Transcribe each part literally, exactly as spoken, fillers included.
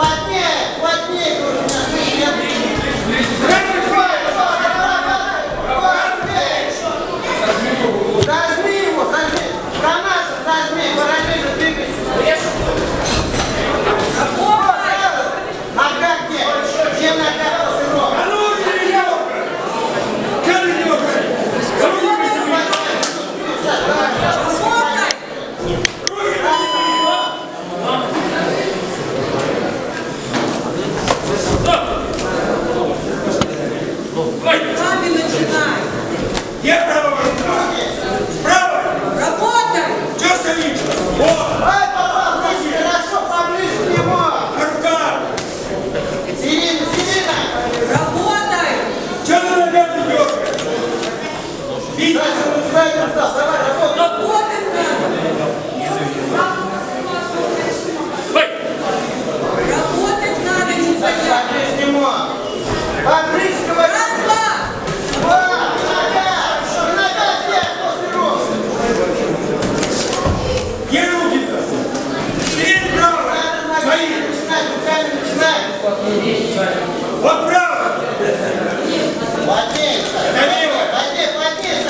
Вот право! Плотнее, плотнее, плотнее, плотнее!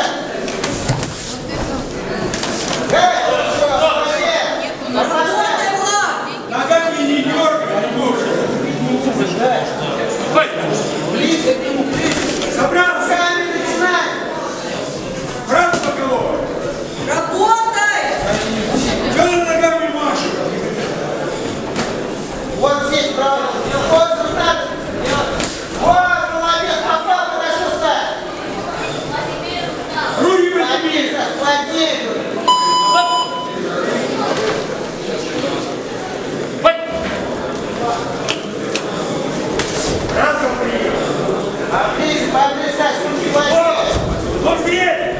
Ногами не дергай, ближе к нему, ближе! Собрался! Сами начинай! Право по голову! Работай! Что ты ногами машешь? Вот здесь право! Вот сюда! Вот, молодец, попал, хорошо ставь! Руки Плотнее, подними! плотнее! Разом приехал! А ближе, поближе, Саш, руки плотнее! Вот здесь!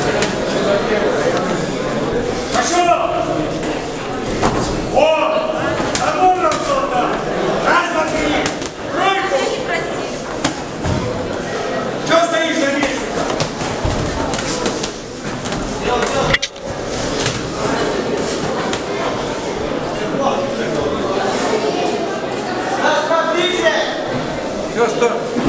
Пошел! Вот! Работал солдат! Раз, два, три! Тройку! Чего стоишь за место? Саш, поближе! Все, стоп!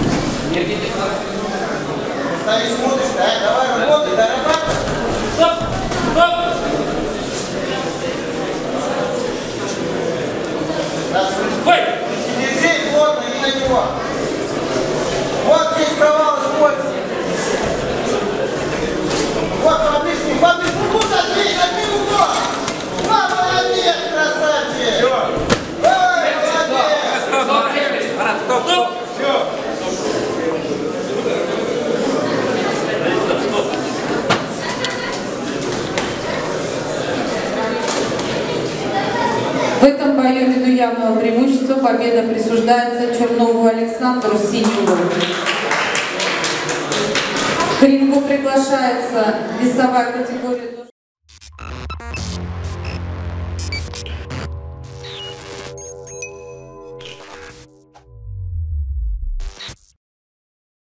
Стоишь, смотришь, да? Давай, работай, дорабатывай! Стоп! Стоп! Ой! Держи плотно, не на него. Вот здесь провал используй. Вот поближе, поближе. Ну, отбей, отбей угол. А, молодец, красавчик. Все! Ой, молодец. Марат, стоп, стоп! Все! В этом бою ввиду явного преимущества победа присуждается Чернову Александру Синеву. К рингу приглашается весовая категория.